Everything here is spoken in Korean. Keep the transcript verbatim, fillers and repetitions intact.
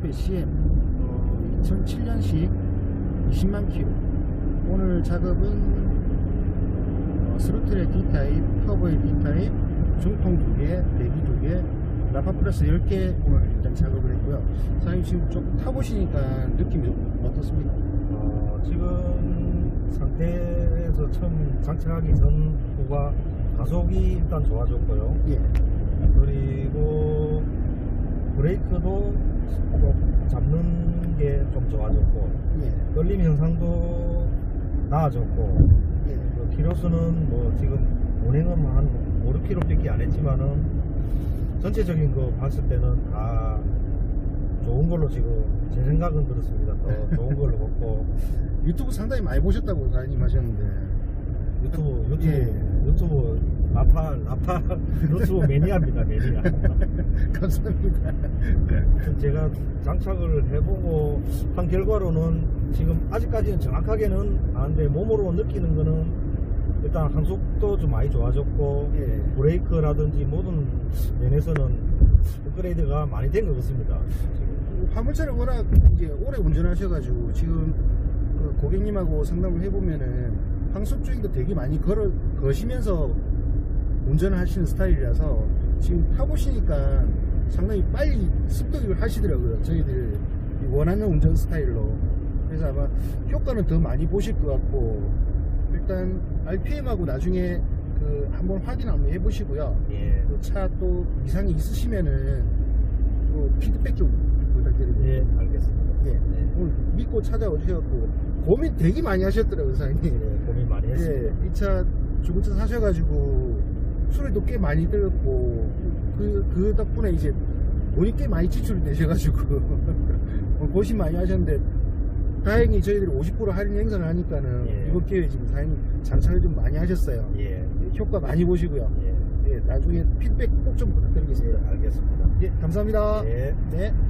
씨엠 어, 이천칠 년식 이십만 킬로. 오늘 작업은 어, 스로틀의 D타입, 터보의 D타입, 중통 두 개, 배기 두 개, 라파 플러스 열 개 오늘 일단 작업을 했고요. 사장님 지금 좀 타보시니까 느낌이 좀 어떻습니까? 어, 지금 상태에서 처음 장착하기 전후가 가속이 일단 좋아졌고요. 예. 그리고 브레이크도 꼭 잡는 게 좀 좋아졌고, 예. 떨림 현상도 나아졌고, 예. 그 키로수는 뭐 지금 운행은 한 오, 육 킬로미터밖에 안 했지만은 전체적인 거 봤을 때는 다 좋은 걸로 지금 제 생각은 그렇습니다. 더 좋은 걸로 봤고, 유튜브 상당히 많이 보셨다고 사장님 하셨는데 유튜브 유튜브 예. 유튜브 라파 라파 유튜브 매니아입니다. 매니아. 감사합니다. 제가 장착을 해보고 한 결과로는 지금 아직까지는 정확하게는 아는데 몸으로 느끼는 거는 일단 항속도 좀 많이 좋아졌고, 예. 브레이크라든지 모든 면에서는 업그레이드가 많이 된 것 같습니다. 지금. 화물차를 워낙 이제 오래 운전하셔가지고 지금 그 고객님하고 상담을 해보면은 항속 주행도 되게 많이 걸어 거시면서 운전을 하시는 스타일이라서 지금 타보시니까 상당히 빨리 습득을 하시더라고요. 저희들 원하는 운전 스타일로. 그래서 아마 효과는 더 많이 보실 것 같고, 일단 알피엠하고 나중에 그 한번 확인 한번 해보시고요. 예. 그 차 또 이상이 있으시면은 또 피드백 좀 부탁드립니다. 예, 알겠습니다. 예. 네. 오늘 믿고 찾아오셔갖고 고민 되게 많이 하셨더라고요, 사장님. 예, 고민 많이 했습니다. 예, 이 차 중고차 사셔가지고 수리도 꽤 많이 들었고, 그, 그 덕분에 이제 돈이 꽤 많이 지출이 되셔가지고 고심 많이 하셨는데, 다행히 저희들이 오십 퍼센트 할인 행사를 하니까는 예. 이번 기회에 지금 사장님 장착을 좀 많이 하셨어요. 예. 효과 많이 보시고요. 예. 예, 나중에 피드백 꼭 좀 부탁드리겠습니다. 예, 알겠습니다. 예, 감사합니다. 예. 네.